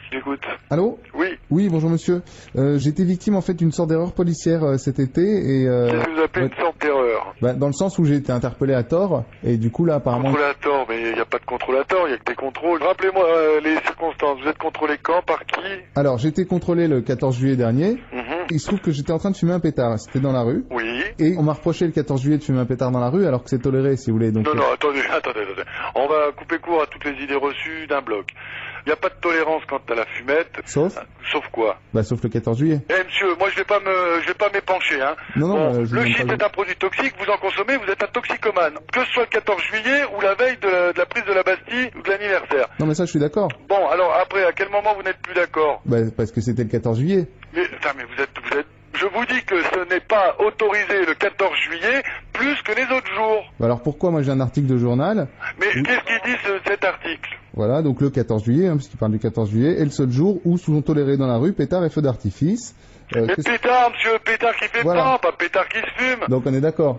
J'écoute. Allô? Oui. Oui, bonjour monsieur. J'ai été victime en fait d'une sorte d'erreur policière cet été et... Qu'est-ce que vous appelez une sorte d'erreur? Dans le sens où j'ai été interpellé à tort et du coup là apparemment... Contrôle à tort, mais il n'y a pas de contrôle à tort, il n'y a que des contrôles. Rappelez-moi les circonstances, vous êtes contrôlé quand, par qui? Alors j'ai été contrôlé le 14 juillet dernier. Mhm. Il se trouve que j'étais en train de fumer un pétard, c'était dans la rue. Oui. Et on m'a reproché le 14 juillet de fumer un pétard dans la rue alors que c'est toléré si vous voulez. Donc, Non, attendez. On va couper court à toutes les idées reçues d'un bloc. Il n'y a pas de tolérance quant à la fumette. Sauf? Sauf quoi? Sauf le 14 juillet. Eh monsieur, moi je vais pas m'épancher, hein. Non, Bon, je le vous shit demande est pas... un produit toxique, vous en consommez, vous êtes un toxicomane. Que ce soit le 14 juillet ou la veille de la prise de la Bastille ou de l'anniversaire. Non mais ça je suis d'accord. Bon, alors après, à quel moment vous n'êtes plus d'accord? Parce que c'était le 14 juillet. Mais vous êtes... Je vous dis que ce n'est pas autorisé le 14 juillet plus que les autres jours. Alors pourquoi moi j'ai un article de journal? Mais qu'est-ce qu'il dit cet article? Voilà, donc le 14 juillet, puisqu'il parle du 14 juillet, est le seul jour où sont tolérés dans la rue pétards et feux d'artifice. Mais pétard, monsieur, pétard qui fait Voilà. pas pétard qui se fume. Donc on est d'accord.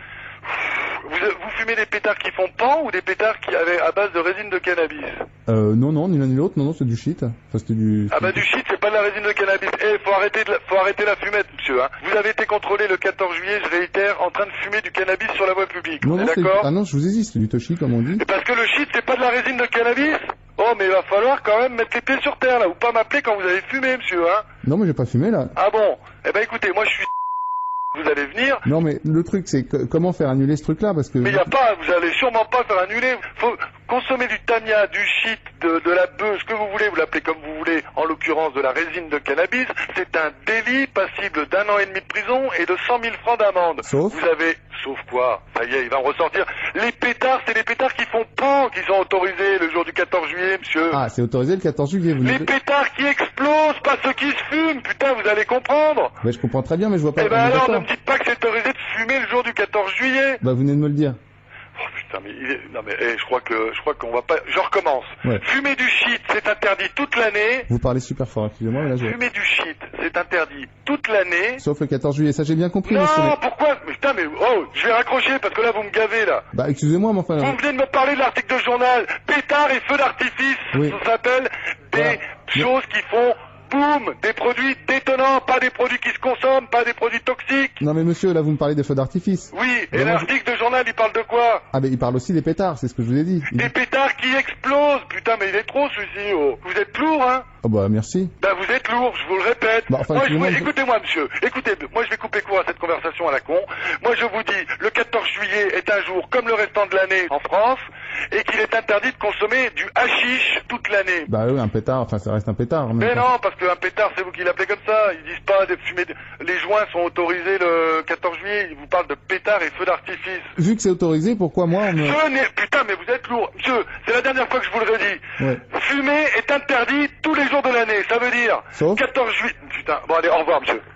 Vous fumez des pétards qui font pan ou des pétards qui avaient à base de résine de cannabis? Non, ni l'un ni l'autre, non, c'est du shit. Enfin, c'était du... Ah bah du shit, c'est pas de la résine de cannabis. Eh, faut arrêter la fumette, monsieur, hein. Vous avez été contrôlé le 14 juillet, je réitère, en train de fumer du cannabis sur la voie publique. Non, On est non, d'accord? Ah non, je vous ai dit, c'est du toshi, comme on dit. Et parce que le shit, c'est pas de la résine de cannabis? Oh, mais il va falloir quand même mettre les pieds sur terre, là, ou pas m'appeler quand vous avez fumé, monsieur, hein. Non, mais j'ai pas fumé, là. Ah bon? Eh ben écoutez, moi je suis... Vous allez venir. Non, mais le truc, c'est comment faire annuler ce truc-là, parce que... Mais y a pas, vous allez sûrement pas faire annuler. Faut consommer du tania, du shit, de la bœuf, ce que vous voulez, vous l'appelez comme vous voulez, en l'occurrence de la résine de cannabis. C'est un délit passible d'1 an et demi de prison et de 100 000 francs d'amende. Sauf? Vous avez... Sauf quoi? Ça y est, il va en ressortir. Les pétards, c'est les pétards qui font pan qui sont autorisés le jour du 14 juillet, monsieur. Ah, c'est autorisé le 14 juillet, vous Les pétards qui explosent, pas ceux qui se fument, putain, vous allez comprendre. Mais je comprends très bien, mais je vois pas... Eh ben on est alors, ne d'accord. me dites pas que c'est autorisé de fumer le jour du 14 juillet. Vous venez de me le dire. Oh putain, mais non mais je crois qu'on va pas. Je recommence. Ouais. Fumer du shit, c'est interdit toute l'année. Vous parlez super fort, excusez-moi, mais là je... Fumer du shit, c'est interdit toute l'année. Sauf le 14 juillet, ça j'ai bien compris, Non, monsieur. pourquoi? Mais putain, mais oh, je vais raccrocher parce que là vous me gavez là. Excusez-moi, mais enfin... Vous venez de me parler de l'article de journal. Pétard et feux d'artifice, Oui. ça s'appelle des choses qui font boum, des produits détonnants, pas des produits qui se consomment, pas des produits toxiques. Non mais monsieur, là vous me parlez des feux d'artifice. Oui, et Ben, moi, l'article de journal, il parle de quoi? Ah il parle aussi des pétards, c'est ce que je vous ai dit. Des pétards qui explosent. Putain, mais il est trop celui-ci. Oh. Vous êtes lourd, hein? Oh merci. Ben vous êtes lourd, je vous le répète. Écoutez-moi, monsieur. Écoutez, moi je vais couper court à cette conversation à la con. Moi je vous dis, le 14 juillet est un jour comme le restant de l'année en France, et qu'il est interdit de consommer du hashish toute l'année. Oui, un pétard, enfin ça reste un pétard. Mais non, parce qu'un pétard, c'est vous qui l'appelez comme ça. Ils disent pas de fumer. Les joints sont autorisés le 14 juillet. Ils vous parlent de pétards et feux d'artifice. Vu que c'est autorisé, pourquoi moi on me... Putain, mais vous êtes lourd. Monsieur, c'est la dernière fois que je vous le redis. Ouais. Fumer est interdit tous les jours de l'année. Ça veut dire Sauf 14 juillet. Putain, bon allez, au revoir, monsieur.